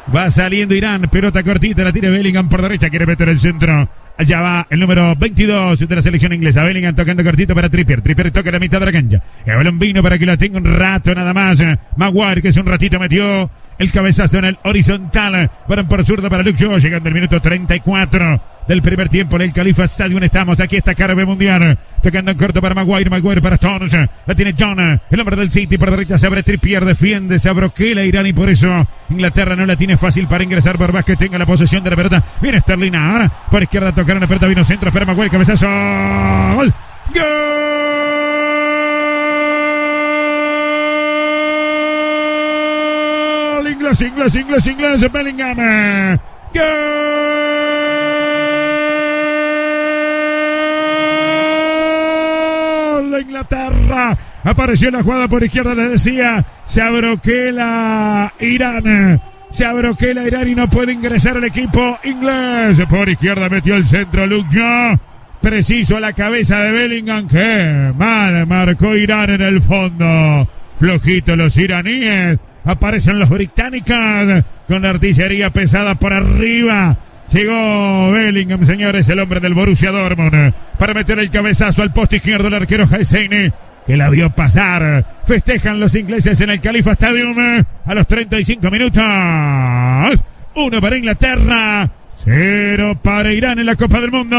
Va saliendo Irán, pelota cortita, la tira Bellingham por derecha, quiere meter el centro. Allá va el número 22 de la selección inglesa. Bellingham tocando cortito para Trippier. Trippier toca la mitad de la cancha. El balón vino para que lo tenga un rato nada más. Maguire, que hace un ratito metió el cabezazo en el horizontal. Van por zurda para Luke Shaw, llegando el minuto 34 del primer tiempo en el Khalifa Stadium. Estamos, aquí está Carve Mundial, tocando en corto para Maguire para Stones, la tiene John, el hombre del City, por derecha se abre Trippier, defiende, se abroquela Irán y por eso Inglaterra no la tiene fácil para ingresar, por más que tenga la posesión de la pelota. Viene Sterling ahora, por izquierda tocaron la pelota, vino centro, espera Maguire, cabezazo, ¡gol! ¡Gol! Inglés, Bellingham, ¡gol! De Inglaterra, apareció la jugada por izquierda, les decía, se abroquela Irán y no puede ingresar el equipo inglés. Por izquierda metió el centro Luke Shaw, preciso a la cabeza de Bellingham, que mal marcó Irán en el fondo. Flojito los iraníes, aparecen los británicos con la artillería pesada por arriba. Llegó Bellingham, señores, el hombre del Borussia Dortmund, para meter el cabezazo al poste izquierdo el arquero Hyseni, que la vio pasar. Festejan los ingleses en el Khalifa Stadium a los 35 minutos. 1 para Inglaterra, 0 para Irán en la Copa del Mundo.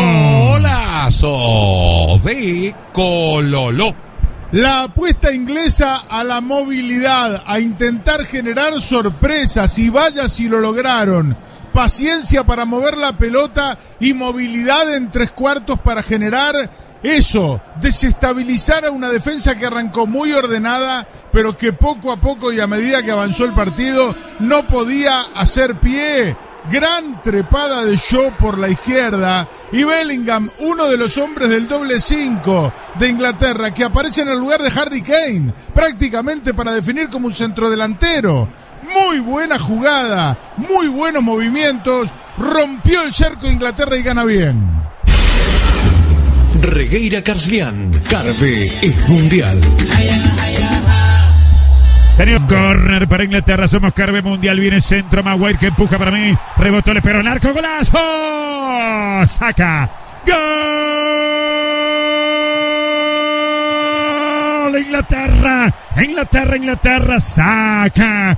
Golazo de Cololo. La apuesta inglesa a la movilidad, a intentar generar sorpresas, y vaya si lo lograron. Paciencia para mover la pelota y movilidad en tres cuartos para generar eso, desestabilizar a una defensa que arrancó muy ordenada, pero que poco a poco y a medida que avanzó el partido no podía hacer pie. Gran trepada de Shaw por la izquierda y Bellingham, uno de los hombres del doble 5 de Inglaterra, que aparece en el lugar de Harry Kane, prácticamente para definir como un centrodelantero. Muy buena jugada, muy buenos movimientos, rompió el cerco de Inglaterra y gana bien. Regueira Carslián, Carve es mundial. Señor, corner para Inglaterra, somos Carve Mundial, viene centro, Maguire que empuja para mí, rebotó, le esperó el arco, golazo, saca, gol, Inglaterra, saca,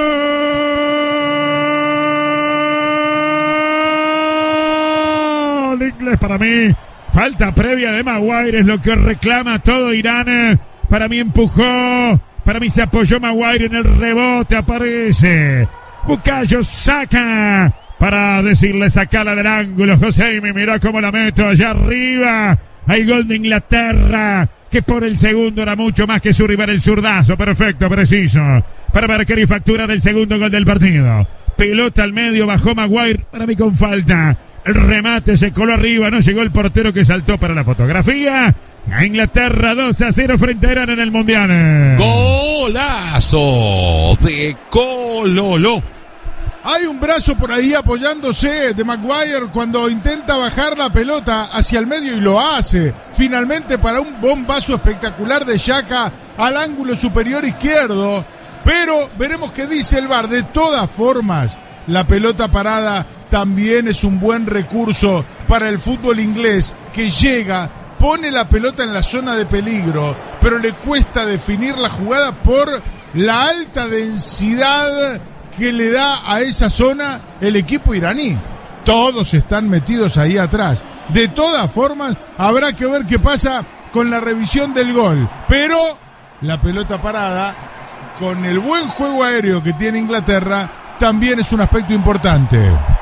gol, inglés para mí, falta previa de Maguire, es lo que reclama todo Irán, para mí empujó. Para mí se apoyó Maguire en el rebote, aparece Bukayo, saca para decirle sacala del ángulo. Joseimi, mirá cómo la meto allá arriba. Hay gol de Inglaterra, que por el segundo era mucho más que su rival, el zurdazo. Perfecto, preciso, para marcar y facturar el segundo gol del partido. Pelota al medio, bajó Maguire, para mí con falta. El remate se coló arriba, no llegó el portero que saltó para la fotografía. A Inglaterra 2-0 frente a Irán en el Mundial. Golazo de Cololo. Hay un brazo por ahí apoyándose de Maguire cuando intenta bajar la pelota hacia el medio y lo hace. Finalmente para un bombazo espectacular de Xhaka al ángulo superior izquierdo. Pero veremos qué dice el VAR. De todas formas, la pelota parada también es un buen recurso para el fútbol inglés, que llega, pone la pelota en la zona de peligro, pero le cuesta definir la jugada por la alta densidad que le da a esa zona el equipo iraní. Todos están metidos ahí atrás. De todas formas, habrá que ver qué pasa con la revisión del gol. Pero la pelota parada, con el buen juego aéreo que tiene Inglaterra, también es un aspecto importante.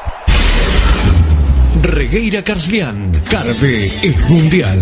Regueira Carslián, Carve es mundial.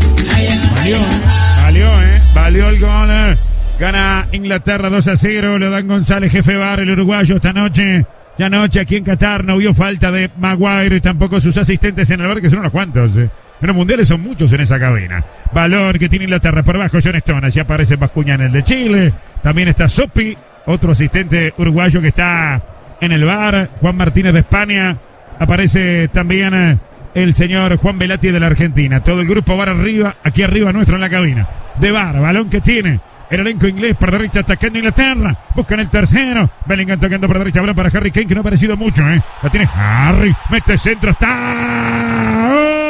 Valió el gol. Gana Inglaterra 2-0. Lo dan González, jefe VAR, el uruguayo, esta noche. Ya anoche aquí en Qatar no vio falta de Maguire y tampoco sus asistentes en el VAR, que son unos cuantos. En los mundiales son muchos en esa cabina. Balón que tiene Inglaterra por abajo, John Stones. Ya aparece Bascuñán, el de Chile. También está Sopi, otro asistente uruguayo que está en el VAR. Juan Martínez de España. Aparece también el señor Juan Velati de la Argentina. Todo el grupo VAR arriba, aquí arriba nuestro en la cabina de VAR. Balón que tiene El elenco inglés por derecha atacando Inglaterra. Buscan el tercero. Bellingham tocando por derecha. Balón para Harry Kane, que no ha aparecido mucho, La tiene Harry. Mete centro. Está.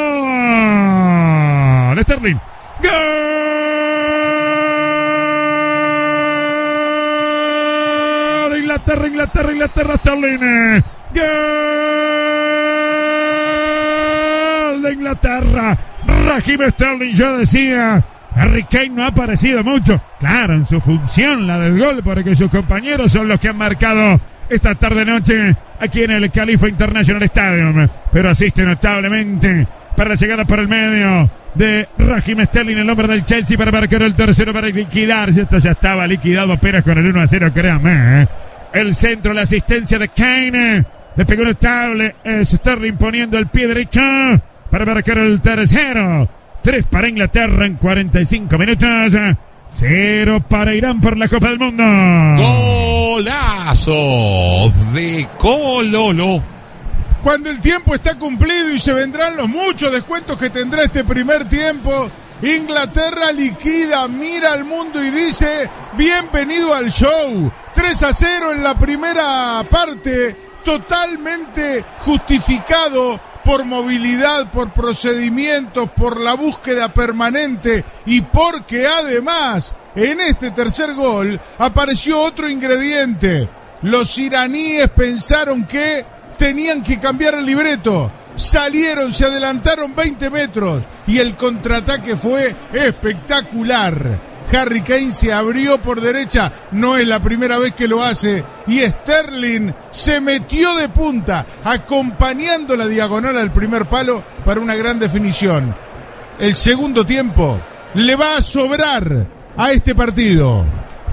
¡Oh! Sterling. ¡Gol! Inglaterra. Sterling. ¡Gol de Inglaterra! Raheem Sterling, yo decía. Harry Kane no ha aparecido mucho. Claro, en su función, la del gol, porque sus compañeros son los que han marcado esta tarde-noche aquí en el Khalifa International Stadium. Pero asiste notablemente para la llegada por el medio de Raheem Sterling, el hombre del Chelsea, para marcar el tercero, para liquidar. Esto ya estaba liquidado apenas con el 1-0, créanme. El centro, la asistencia de Kane. Le pegó notable. Sterling poniendo el pie derecho para marcar el tercero. 3 para Inglaterra en 45 minutos. 0 para Irán por la Copa del Mundo. Golazo de Cololo. Cuando el tiempo está cumplido y se vendrán los muchos descuentos que tendrá este primer tiempo, Inglaterra liquida, mira al mundo y dice: bienvenido al show. 3-0 en la primera parte, totalmente justificado por movilidad, por procedimientos, por la búsqueda permanente y porque además en este tercer gol apareció otro ingrediente. Los iraníes pensaron que tenían que cambiar el libreto, salieron, se adelantaron 20 metros y el contraataque fue espectacular. Harry Kane se abrió por derecha, no es la primera vez que lo hace, y Sterling se metió de punta, acompañando la diagonal al primer palo para una gran definición. El segundo tiempo le va a sobrar a este partido.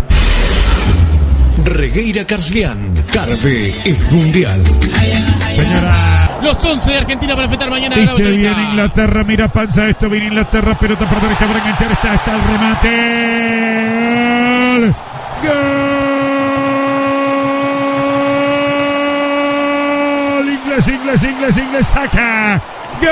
Regueira Carslián, Carve es mundial. Señora, los 11 de Argentina para enfrentar mañana a dice Arabia Saudita. bien Inglaterra, mira panza esto, viene Inglaterra, pelota por derecha para enganchar, está el remate. ¡Gol! Inglés, saca.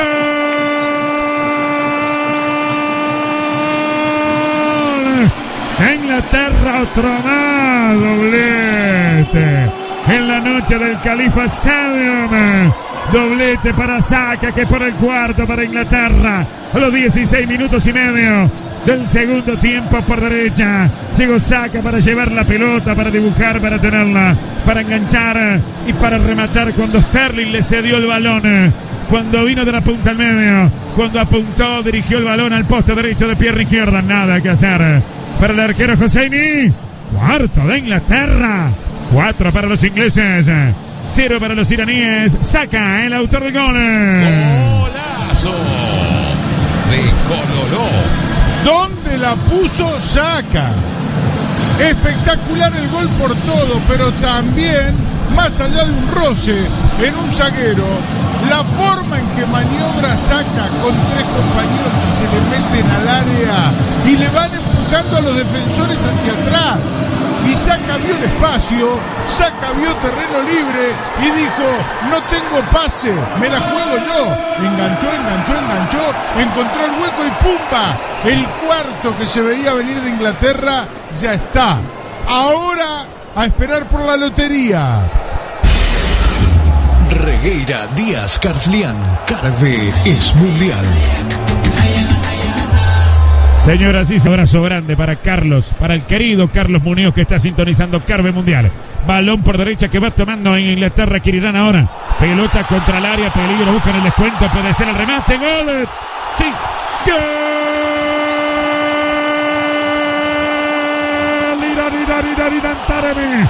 ¡Gol! Inglaterra, otro más, doblete en la noche del Khalifa Stadium. Doblete para Saka, que por el cuarto para Inglaterra. A los 16 minutos y medio del segundo tiempo por derecha. Llegó Saka para llevar la pelota, para dibujar, para tenerla, para enganchar y para rematar cuando Sterling le cedió el balón. Cuando vino de la punta al medio, cuando apuntó, dirigió el balón al poste derecho de pierna izquierda. Nada que hacer para el arquero Hosseini. Cuarto de Inglaterra. 4 para los ingleses. 0 para los iraníes. Saka, el autor del gol. Golazo de Cololo. ¿Dónde la puso Saka? Espectacular el gol por todo, pero también, más allá de un roce en un zaguero, la forma en que maniobra Saka con 3 compañeros que se le meten al área y le van empujando a los defensores hacia atrás. Y Saka vio el espacio, Saka vio terreno libre y dijo: no tengo pase, me la juego yo. Enganchó, encontró el hueco y ¡pumba! El cuarto que se veía venir de Inglaterra ya está. Ahora a esperar por la lotería. Regueira Díaz Carslián, Carve es mundial. Señoras y señores, abrazo grande para Carlos, para el querido Carlos Muñoz, que está sintonizando Carve Mundial. Balón por derecha que va tomando en Inglaterra, Kirirán ahora. Pelota contra el área, peligro, buscan el descuento, puede ser el remate, gol. Sí, gol. Irán Taremi.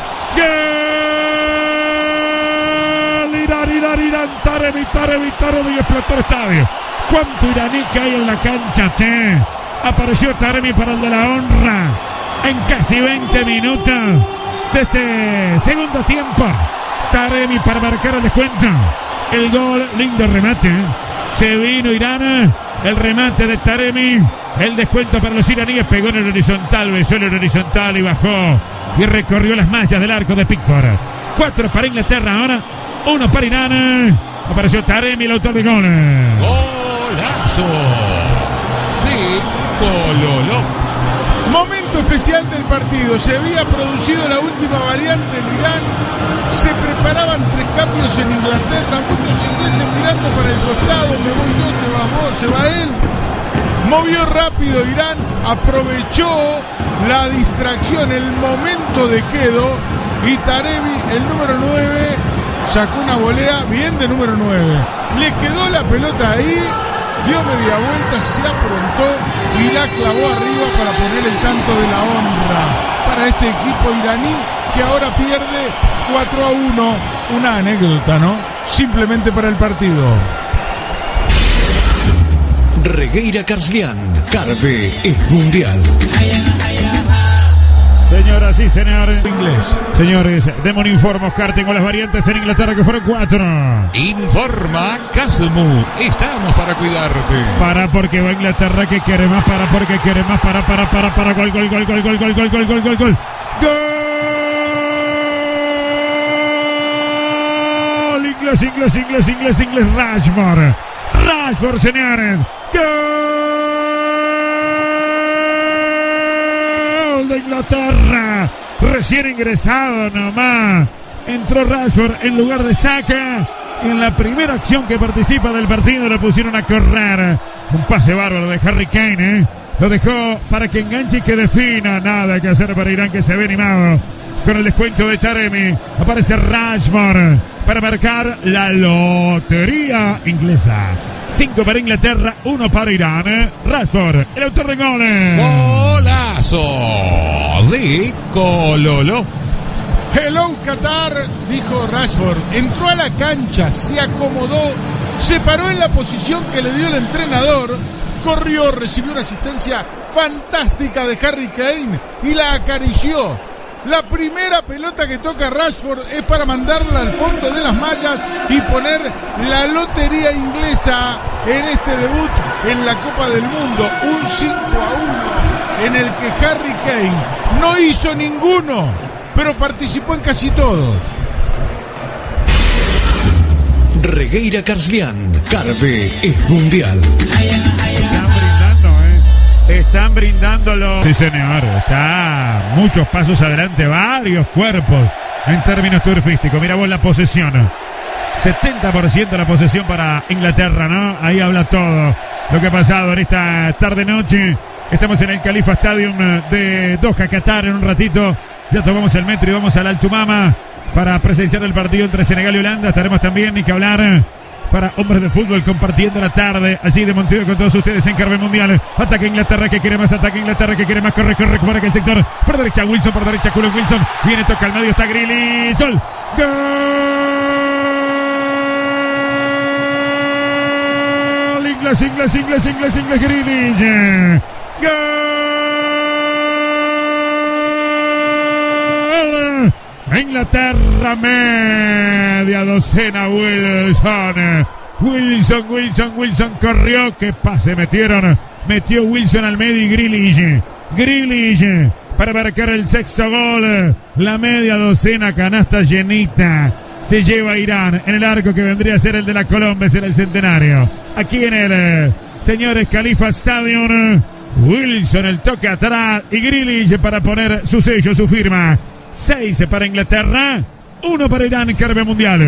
Gol. Irán Taremi, y explotó el estadio. ¿Cuánto iraní que hay en la cancha, Apareció Taremi para el de la honra en casi 20 minutos de este segundo tiempo. Taremi para marcar el descuento. El gol, lindo remate. Se vino Irán. El remate de Taremi. El descuento para los iraníes. Pegó en el horizontal, besó en el horizontal y bajó. Y recorrió las mallas del arco de Pickford. 4 para Inglaterra ahora. 1 para Irán. Apareció Taremi, el autor de gol. Golazo de Cololo. Momento Momento especial del partido. Se había producido la última variante en Irán. Se preparaban 3 cambios en Inglaterra. Muchos ingleses mirando para el costado. Me voy yo, te vas vos, se va él. Movió rápido Irán. Aprovechó la distracción, el momento de quedo. Y Tarevi, el número 9, sacó una volea bien de número 9. Le quedó la pelota ahí. Dio media vuelta, se aprontó y la clavó arriba para poner el tanto de la honra para este equipo iraní que ahora pierde 4-1. Una anécdota, ¿no? Simplemente para el partido. Regueira Carslian, Carve es mundial. Señoras y señores, Inglés. Señores, demos un informe, Oscar. Tengo las variantes en Inglaterra que fueron 4. Informa Casmu. Estamos para cuidarte. Para porque va Inglaterra que quiere más, para porque quiere más, para, gol, gol, gol, gol, gol, gol, gol, gol, gol, gol, gol. ¡Gol! Inglés, Rashford, señores. ¡Gol de Inglaterra! Recién ingresado nomás. Entró Rashford en lugar de Saka. En la primera acción que participa del partido lo pusieron a correr. Un pase bárbaro de Harry Kane, Lo dejó para que enganche y que defina. Nada que hacer para Irán, que se ve animado con el descuento de Taremi. Aparece Rashford para marcar la lotería inglesa. 5 para Inglaterra, 1 para Irán. Rashford, el autor de goles. Golazo de Cololo. Hello Qatar, dijo Rashford. Entró a la cancha, se acomodó, se paró en la posición que le dio el entrenador, corrió, recibió una asistencia fantástica de Harry Kane y la acarició. La primera pelota que toca Rashford es para mandarla al fondo de las mallas y poner la lotería inglesa en este debut en la Copa del Mundo. Un 5-1 en el que Harry Kane no hizo ninguno, pero participó en casi todos. Regueira Carslian, Carve es mundial. Están brindándolo. Sí, señor. Está muchos pasos adelante, varios cuerpos en términos turfísticos. Mira vos la posesión. 70% la posesión para Inglaterra, ¿no? Ahí habla todo lo que ha pasado en esta tarde-noche. Estamos en el Khalifa Stadium de Doha, Qatar. En un ratito ya tomamos el metro y vamos al Altumama para presenciar el partido entre Senegal y Holanda. Estaremos también, ni que hablar, para hombres de fútbol compartiendo la tarde allí de Montevideo con todos ustedes en Carve Mundial. Ataque Inglaterra que quiere más, ataque Inglaterra que quiere más, corre por aquel sector, por derecha Wilson, por derecha Cullen Wilson, viene, toca al medio, está Grealish, gol, inglés, Grealish, gol, Inglaterra, media docena. Wilson corrió, qué pase metió Wilson al medio y Grealish para marcar el sexto gol. La media docena, canasta llenita, se lleva Irán en el arco que vendría a ser el de la Colombia, será el centenario. Aquí en el señores Khalifa Stadium, Wilson el toque atrás y Grealish para poner su sello, su firma. 6 para Inglaterra, 1 para Irán, Carve Mundial.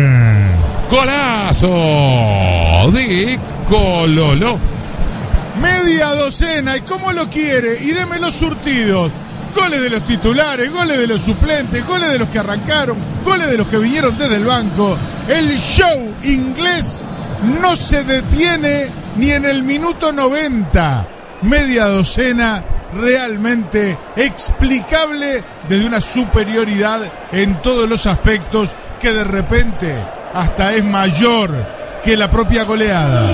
Golazo de Cololo. Media docena, ¿y cómo lo quiere? Y deme los surtidos. Goles de los titulares, goles de los suplentes, goles de los que arrancaron, goles de los que vinieron desde el banco. El show inglés no se detiene ni en el minuto 90. Media docena realmente explicable desde una superioridad en todos los aspectos que de repente hasta es mayor que la propia goleada.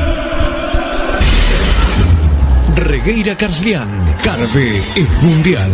Regueira Carslian, Carve es mundial.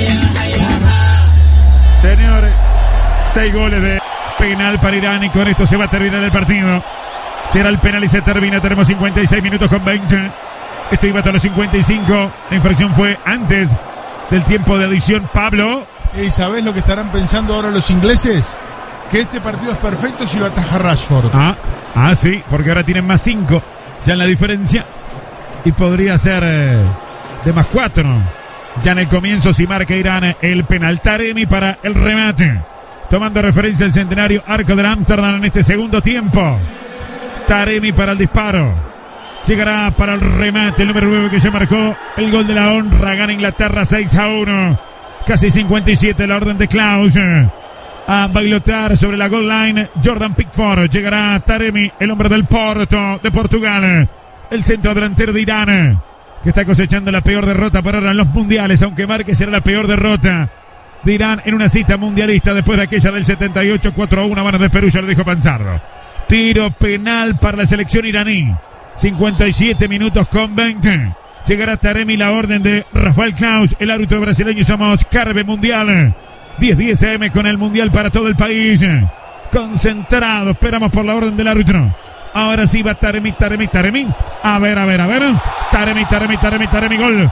Señores, 6 goles de penal para Irán y con esto se va a terminar el partido. Será el penal y se termina. Tenemos 56 minutos con 20. Esto iba hasta los 55. La infracción fue antes del tiempo de adición, Pablo. ¿Y sabés lo que estarán pensando ahora los ingleses? Que este partido es perfecto si lo ataja Rashford. Sí, porque ahora tienen más 5 ya en la diferencia y podría ser de más 4 Ya en el comienzo, si marca Irán el penal. Taremi para el remate. Tomando referencia al centenario arco del Amsterdam en este segundo tiempo. Taremi para el disparo. Llegará para el remate el número 9 que ya marcó el gol de la honra. Gana Inglaterra 6-1. Casi 57 la orden de Klaus. A bailotear sobre la goal line Jordan Pickford. Llegará Taremi, el hombre del Porto de Portugal. El centro delantero de Irán, que está cosechando la peor derrota por ahora en los mundiales, aunque marque será la peor derrota de Irán en una cita mundialista después de aquella del 78, 4-1 a manos de Perú, ya lo dijo Panzardo. Tiro penal para la selección iraní. 57 minutos con 20. Llegará Taremi, la orden de Rafael Klaus, el árbitro brasileño. Somos Carve Mundial. 10-10 AM con el Mundial para todo el país. Concentrado, esperamos por la orden del árbitro. Ahora sí va Taremi. A ver. Taremi, gol.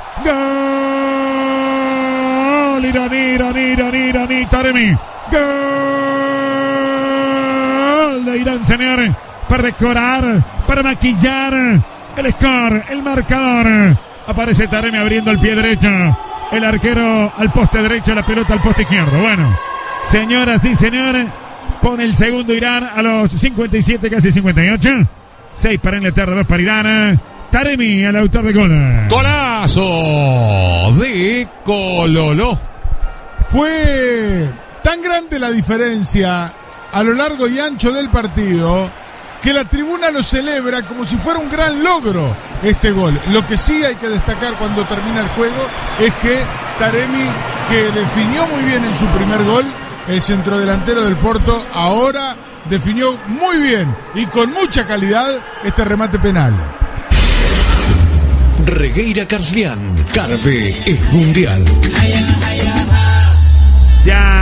Gol. Iraní, Taremi. Gol de Irán, señores. Para decorar, para maquillar el score, el marcador. Aparece Taremi abriendo el pie derecho. El arquero al poste derecho, la pelota al poste izquierdo. Bueno, señoras y señores, pone el segundo Irán a los 57, casi 58. 6 para Inglaterra, 2 para Irán. Taremi, el autor de gol. Golazo de Cololo. Fue tan grande la diferencia a lo largo y ancho del partido que la tribuna lo celebra como si fuera un gran logro este gol. Lo que sí hay que destacar cuando termina el juego es que Taremi, que definió muy bien en su primer gol, el centrodelantero del Porto, ahora definió muy bien y con mucha calidad este remate penal. Regueira Carslian, Carve es Mundial. Ya